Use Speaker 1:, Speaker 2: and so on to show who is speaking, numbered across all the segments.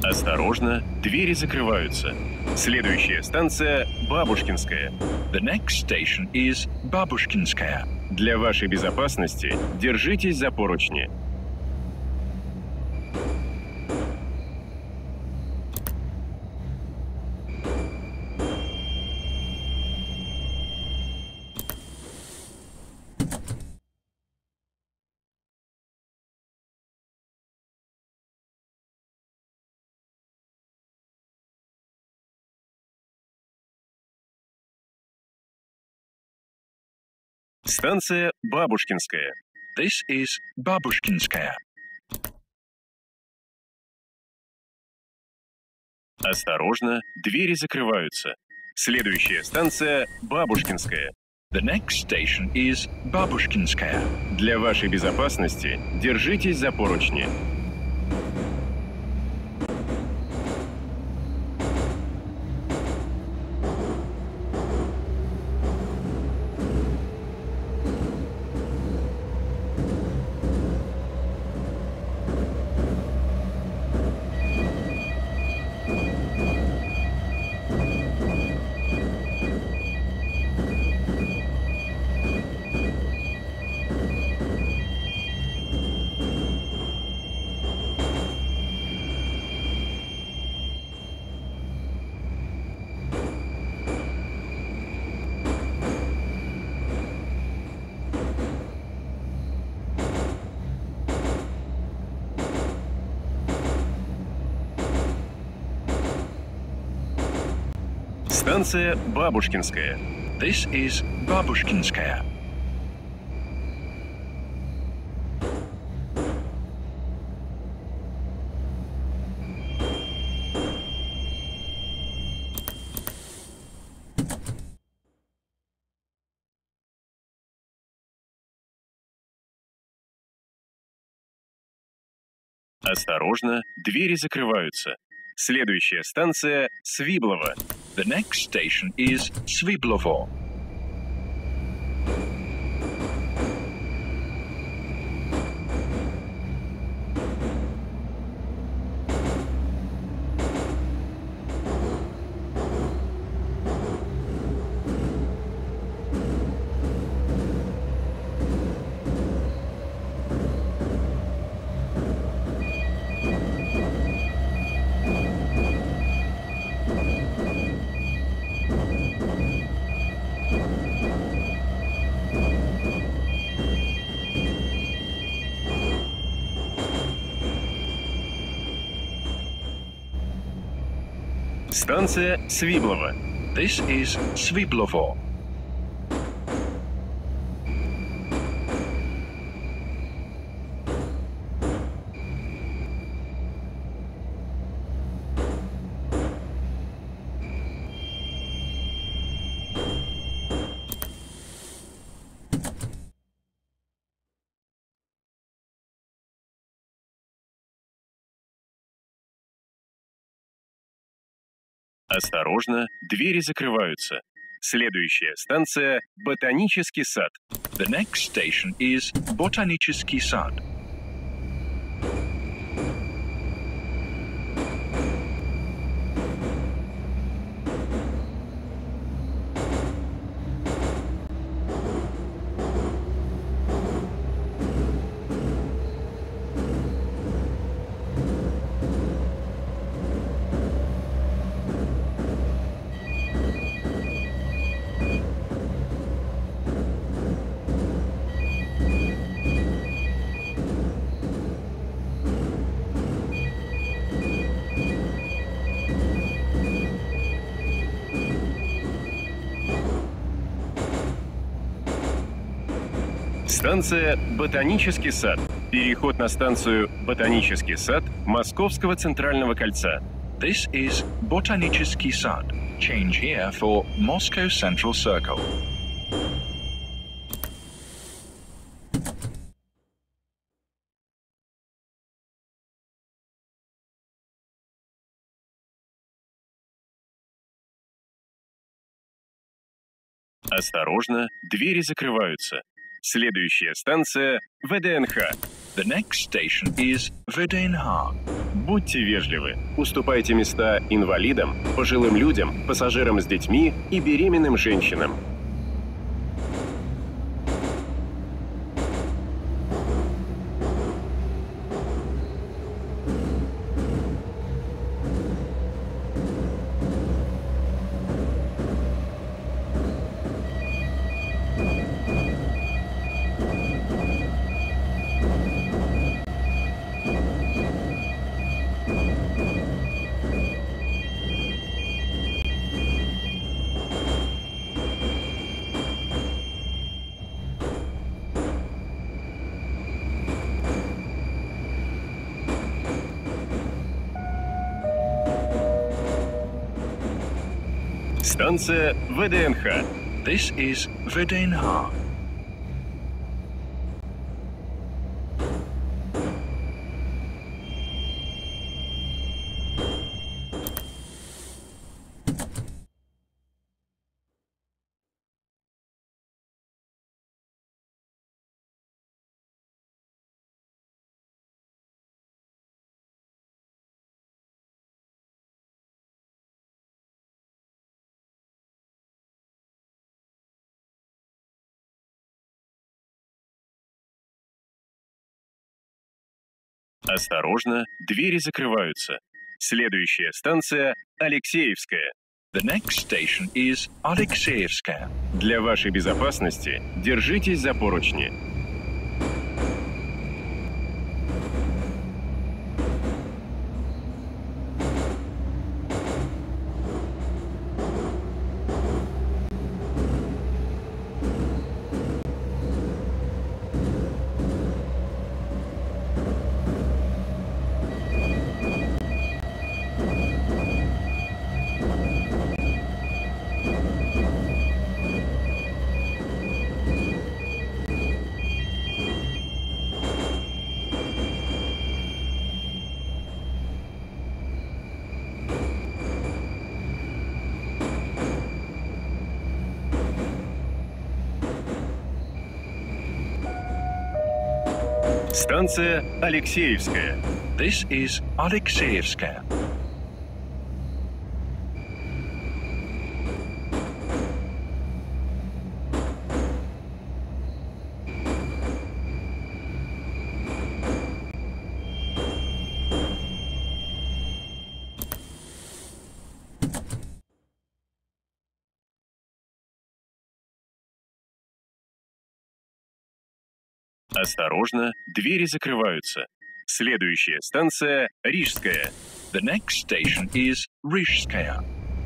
Speaker 1: Осторожно, двери закрываются. Следующая станция – Бабушкинская.
Speaker 2: The next station is Babushkinskaya.
Speaker 1: Для вашей безопасности держитесь за поручни. Станция Бабушкинская.
Speaker 2: This is Babushkinskaya.
Speaker 1: Осторожно, двери закрываются. Следующая станция – Бабушкинская.
Speaker 2: The next station is Babushkinskaya.
Speaker 1: Для вашей безопасности держитесь за поручни. Станция Бабушкинская.
Speaker 2: This is Babushkinskaya.
Speaker 1: Осторожно, двери закрываются. Следующая станция – Свиблово.
Speaker 2: The next station is Sviblovo.
Speaker 1: Станция Свиблово.
Speaker 2: This is Sviblovo.
Speaker 1: Осторожно, двери закрываются. Следующая станция – Ботанический сад.
Speaker 2: The next station is Botanicheski Sad.
Speaker 1: Станция Ботанический сад. Переход на станцию Ботанический сад Московского центрального кольца.
Speaker 2: This is Botanicheski Sad. Change here for Moscow Central Circle.
Speaker 1: Осторожно, двери закрываются. Следующая станция – ВДНХ.
Speaker 2: The next station is Vydinha.
Speaker 1: Будьте вежливы. Уступайте места инвалидам, пожилым людям, пассажирам с детьми и беременным женщинам. Станция ВДНХ.
Speaker 2: This is Vydinha.
Speaker 1: Осторожно, двери закрываются. Следующая станция Алексеевская.
Speaker 2: The next station is Alexeyevskaya.
Speaker 1: Для вашей безопасности держитесь за поручни. Станция Алексеевская.
Speaker 2: This is Alexeyevskaya.
Speaker 1: Осторожно, двери закрываются. Следующая станция Рижская.
Speaker 2: The next station is Rizhskaya.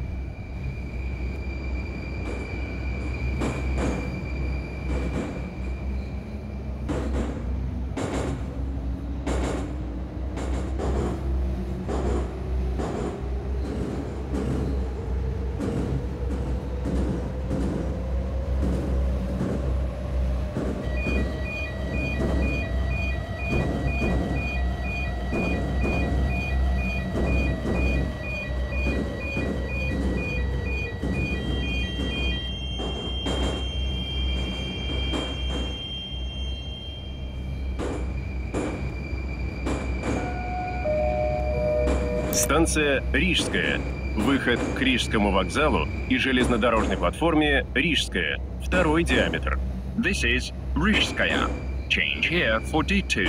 Speaker 1: Станция Рижская. Выход к Рижскому вокзалу и железнодорожной платформе Рижская. Второй диаметр.
Speaker 2: This is Rizhskaya. Change here for D2.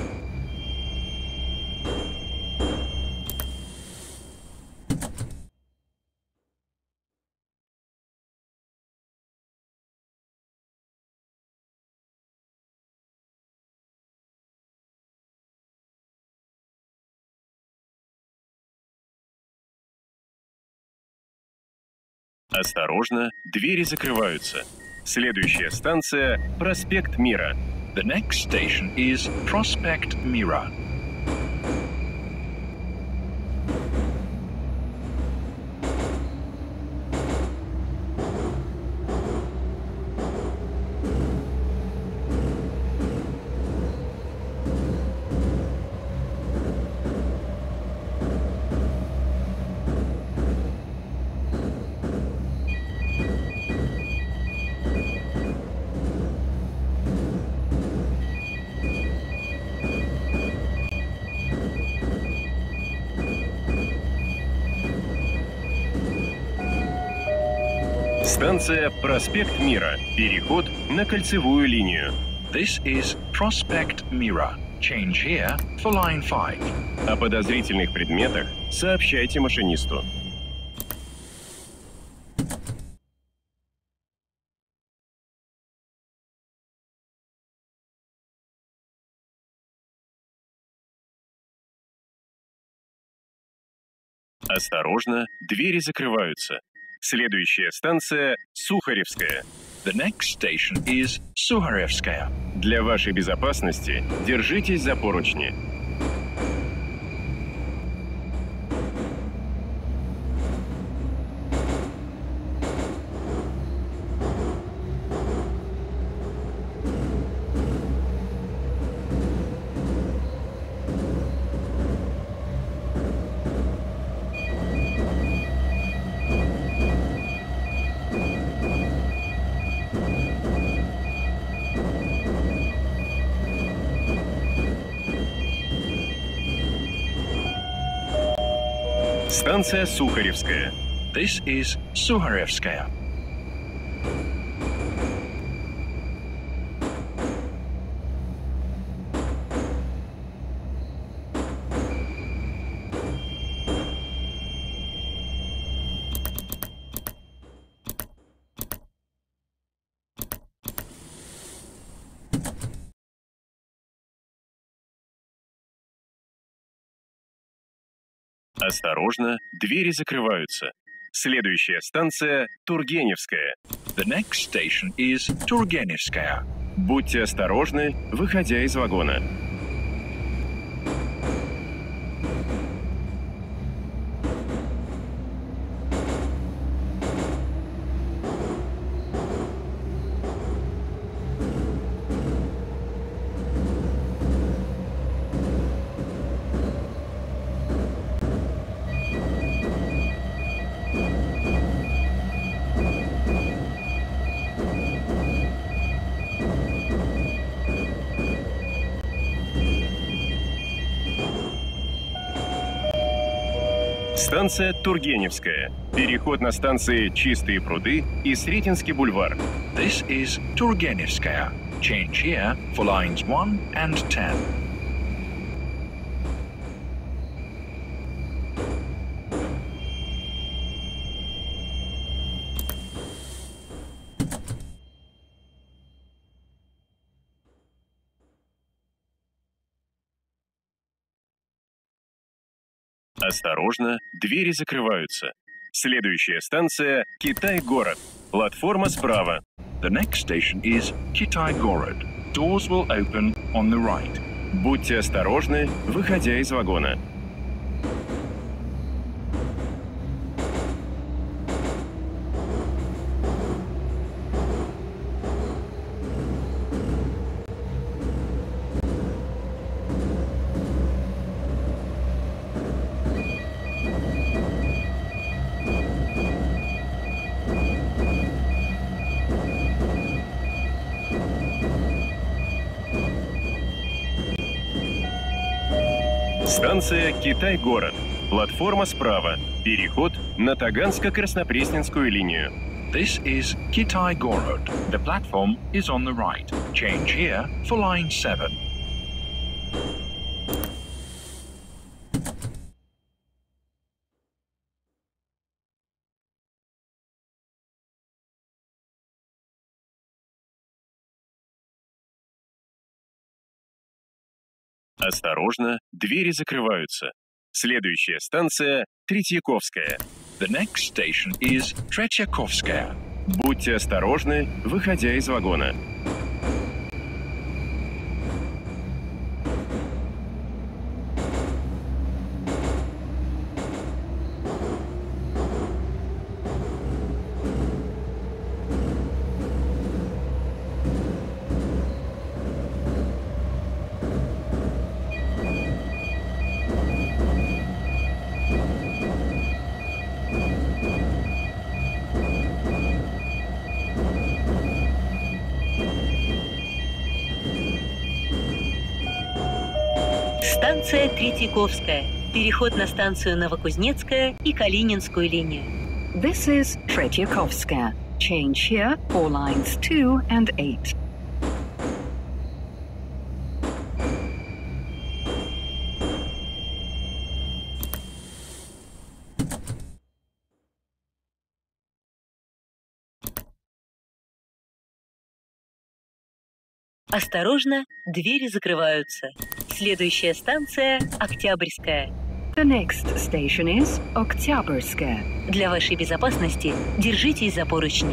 Speaker 1: Осторожно, двери закрываются. Следующая станция Проспект Мира.
Speaker 2: The next station is Prospect Mira.
Speaker 1: Станция «Проспект Мира». Переход на кольцевую линию.
Speaker 2: This is Prospect Mira. Change here for line 5.
Speaker 1: О подозрительных предметах сообщайте машинисту. Осторожно, двери закрываются. Следующая станция Сухаревская.
Speaker 2: The next station is Sukharevskaya.
Speaker 1: Для вашей безопасности держитесь за поручни. Станция Сухаревская.
Speaker 2: This is Sukharevskaya.
Speaker 1: Осторожно, двери закрываются. Следующая станция Тургеневская.
Speaker 2: The next station is Turgenevskaya.
Speaker 1: Будьте осторожны, выходя из вагона. Станция Тургеневская. Переход на станции Чистые пруды и Сретенский бульвар.
Speaker 2: This is Turgenevskaya. Change here for lines 1 and 10.
Speaker 1: Осторожно, двери закрываются. Следующая станция Китай-город. Платформа справа.
Speaker 2: The next station is Kitai-gorod. Doors will open on the right.
Speaker 1: Будьте осторожны, выходя из вагона. Станция Китай-город. Платформа справа. Переход на Таганско-Краснопресненскую линию.
Speaker 2: This is Kitai-gorod. The platform is on the right. Change here for line 7.
Speaker 1: Осторожно, двери закрываются. Следующая станция Третьяковская.
Speaker 2: The next station is Tretyakovskaya.
Speaker 1: Будьте осторожны, выходя из вагона.
Speaker 3: Станция Третьяковская. Переход на станцию Новокузнецкая и Калининскую линию.
Speaker 4: This is Tretyakovskaya. Change here for lines 2 and 8.
Speaker 3: Осторожно, двери закрываются. Следующая станция – Октябрьская.
Speaker 4: The next station is Oktyabrskaya.
Speaker 3: Для вашей безопасности держитесь за поручни.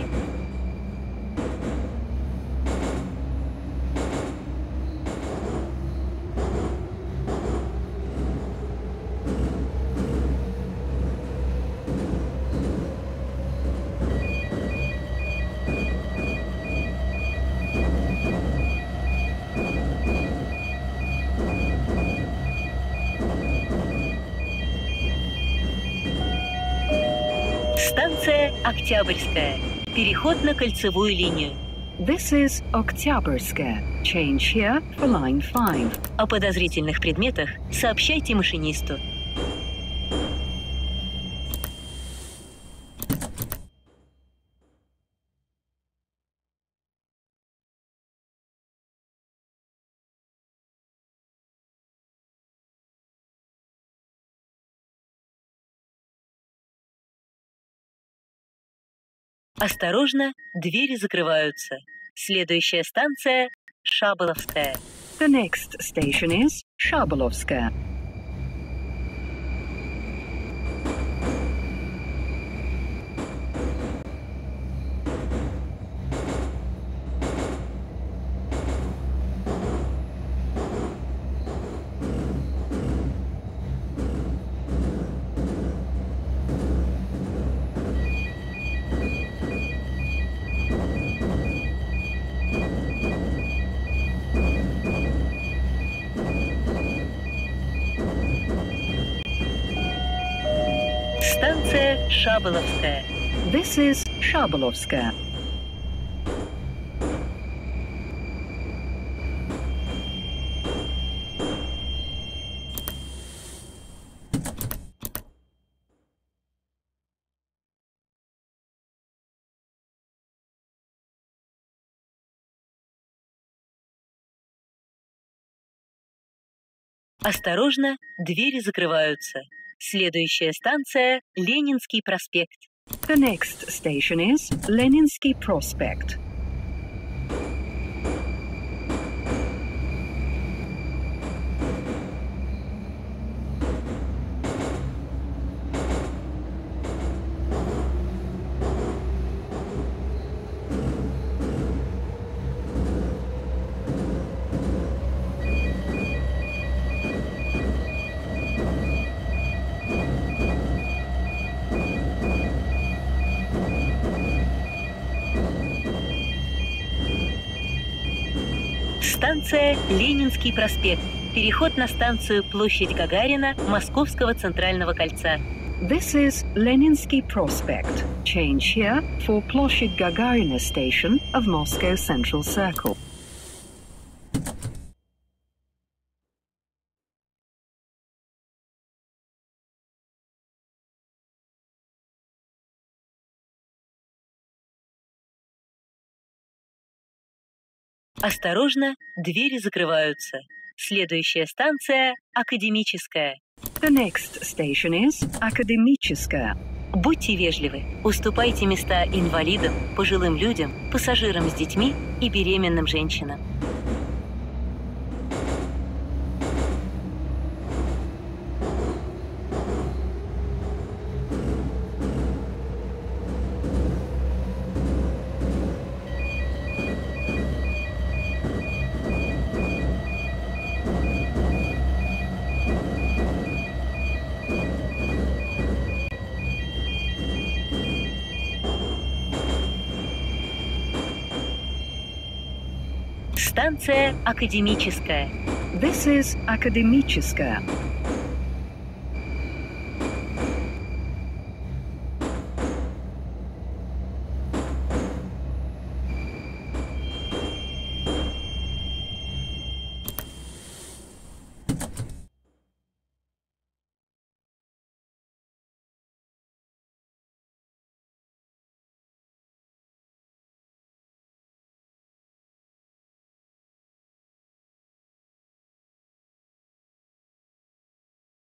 Speaker 3: Станция Октябрьская. Переход на кольцевую линию.
Speaker 4: This is Oktyabrskaya. Change here for line 5.
Speaker 3: О подозрительных предметах сообщайте машинисту. Осторожно, двери закрываются. Следующая станция – Шаболовская.
Speaker 4: The next station is Shabalovskaya.
Speaker 3: Станция Шаболовская.
Speaker 4: This is Shabalovskaya.
Speaker 3: Осторожно, двери закрываются. Следующая станция – Ленинский проспект.
Speaker 4: The next station is Leninsky Prospect.
Speaker 3: Станция Ленинский проспект. Переход на станцию Площадь Гагарина Московского центрального кольца.
Speaker 4: This is Leninsky Prospect. Change here for Ploshchad Gagarina station of Moscow Central Circle.
Speaker 3: Осторожно, двери закрываются. Следующая станция – Академическая.
Speaker 4: The next station is Akademicheskaya.
Speaker 3: Будьте вежливы, уступайте места инвалидам, пожилым людям, пассажирам с детьми и беременным женщинам. Станция Академическая.
Speaker 4: This is Akademicheskaya.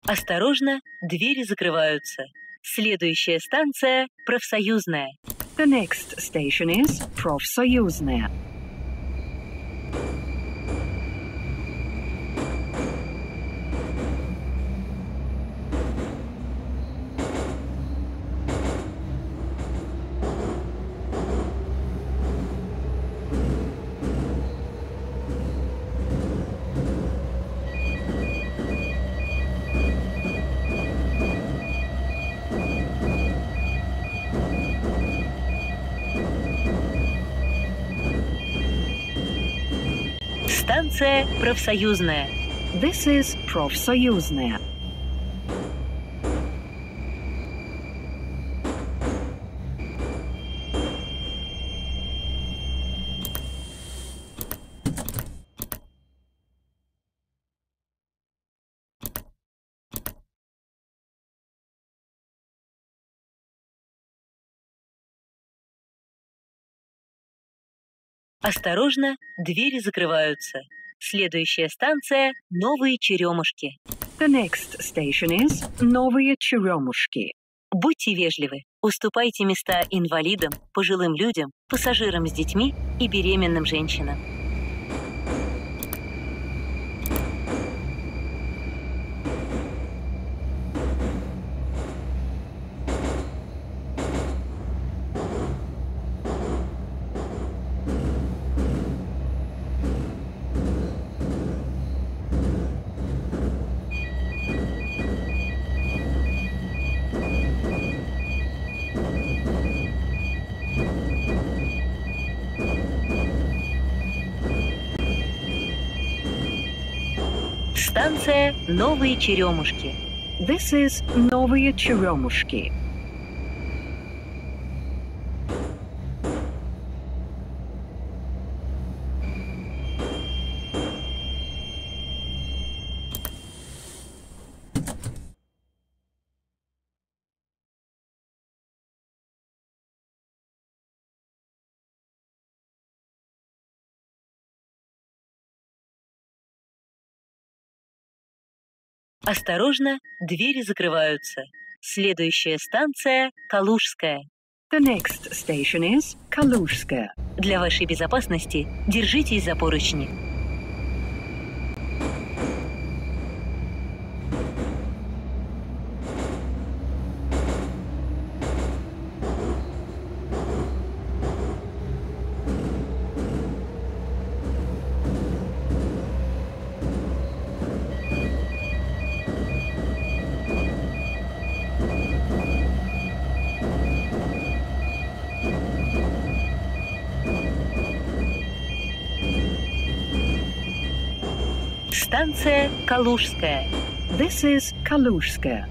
Speaker 3: Осторожно, двери закрываются. Следующая станция – Профсоюзная.
Speaker 4: The next station is Профсоюзная.
Speaker 3: Станция Профсоюзная.
Speaker 4: This is Профсоюзная.
Speaker 3: Осторожно, двери закрываются. Следующая станция – Новые Черемушки.
Speaker 4: The next station is Новые Черемушки.
Speaker 3: Будьте вежливы, уступайте места инвалидам, пожилым людям, пассажирам с детьми и беременным женщинам. Станция Новые Черемушки.
Speaker 4: This is Новые Черемушки.
Speaker 3: Осторожно, двери закрываются. Следующая станция – Калужская.
Speaker 4: The next station is Калужская.
Speaker 3: Для вашей безопасности держитесь за поручни. Станция Калужская.
Speaker 4: This is Калужская.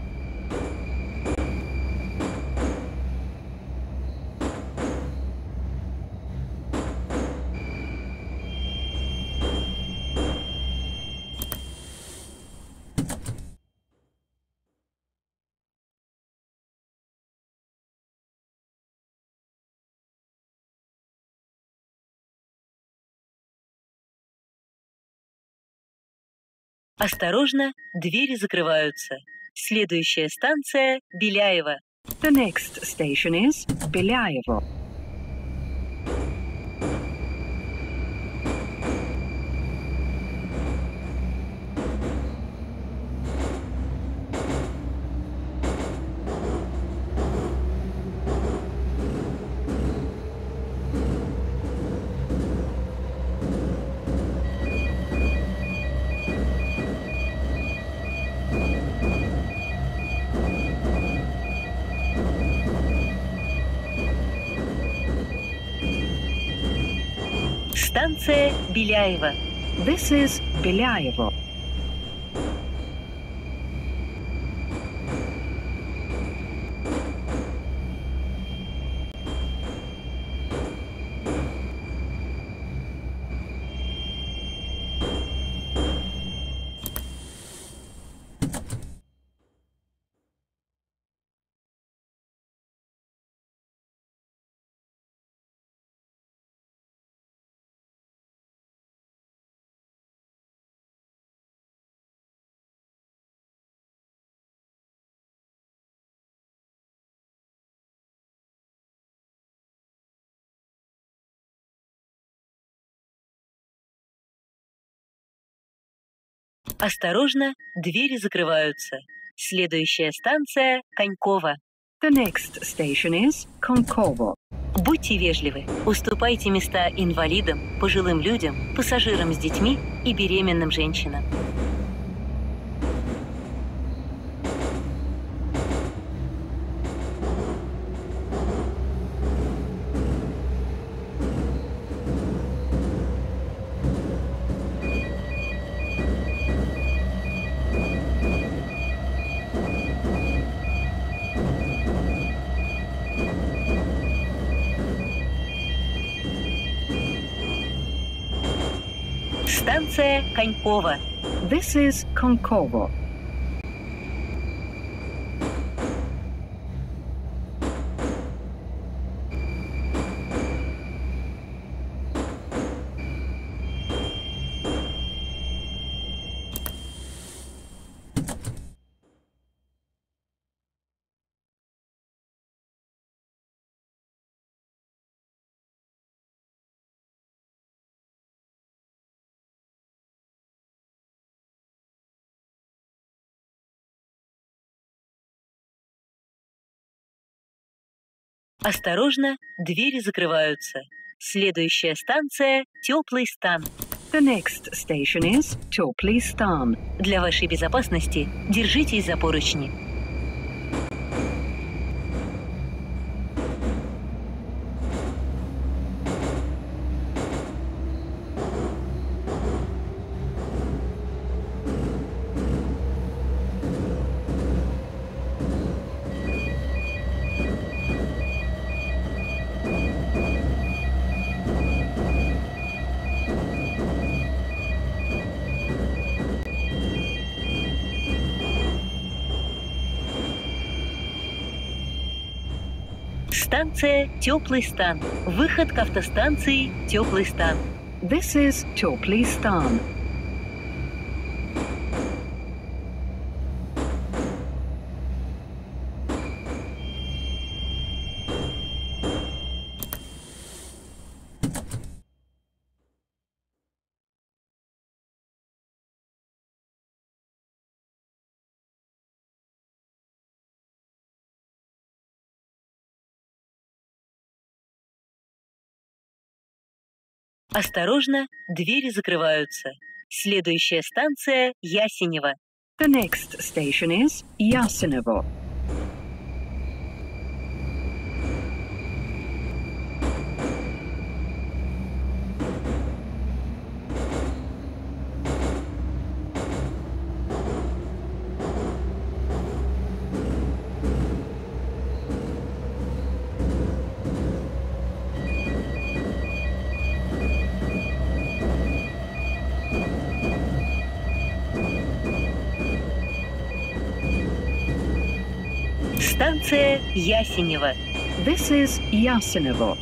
Speaker 3: Осторожно, двери закрываются. Следующая станция – Беляево.
Speaker 4: The next station is Беляево.
Speaker 3: Станция Беляево.
Speaker 4: This is Беляево.
Speaker 3: Осторожно, двери закрываются. Следующая станция – Коньково.
Speaker 4: The next station is Konkovo.
Speaker 3: Будьте вежливы, уступайте места инвалидам, пожилым людям, пассажирам с детьми и беременным женщинам. Станция Коньково.
Speaker 4: This is Konkovo.
Speaker 3: Осторожно, двери закрываются. Следующая станция – Теплый стан.
Speaker 4: The next station is Теплый стан.
Speaker 3: Для вашей безопасности держитесь за поручни. Станция Теплый стан. Выход к автостанции Теплый стан.
Speaker 4: This is Теплый стан.
Speaker 3: Осторожно, двери закрываются. Следующая станция – Ясенево.
Speaker 4: The next station is Ясенево.
Speaker 3: Станция Ясенево.
Speaker 4: This is Ясенево.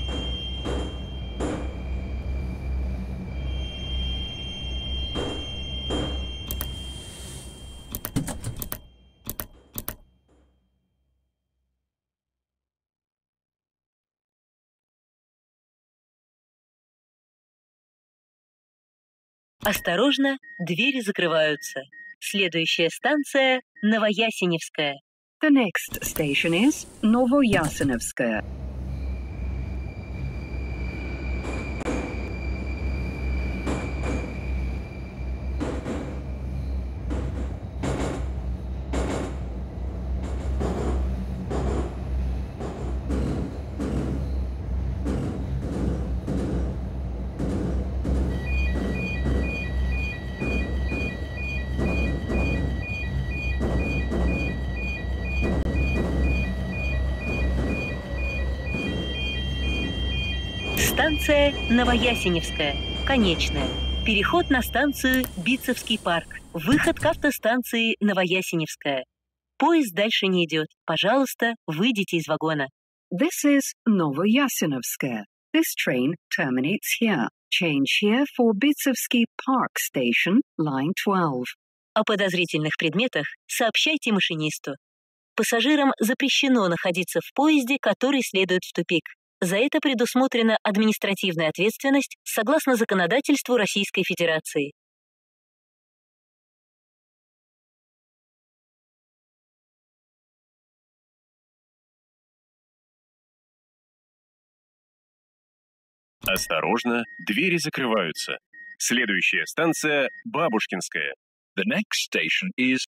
Speaker 3: Осторожно, двери закрываются. Следующая станция – Новоясеневская.
Speaker 4: The next station is Новоясеневская.
Speaker 3: Станция Новоясеневская. Конечная. Переход на станцию Битцевский парк. Выход к автостанции Новоясеневская. Поезд дальше не идет. Пожалуйста, выйдите из вагона.
Speaker 4: This is Новоясеневская. This train terminates here. Change here for Bitsevsky Park Station, line 12.
Speaker 3: О подозрительных предметах сообщайте машинисту. Пассажирам запрещено находиться в поезде, который следует в тупик. За это предусмотрена административная ответственность согласно законодательству Российской Федерации.
Speaker 1: Осторожно, двери закрываются. Следующая станция – Бабушкинская.
Speaker 2: The next station is